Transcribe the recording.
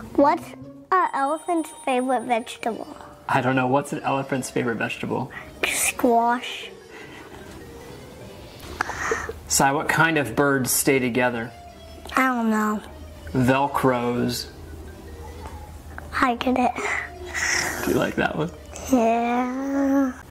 What's an elephant's favorite vegetable? I don't know. What's an elephant's favorite vegetable? Squash. Sai, what kind of birds stay together? I don't know. Velcros. I get it. Do you like that one? Yeah.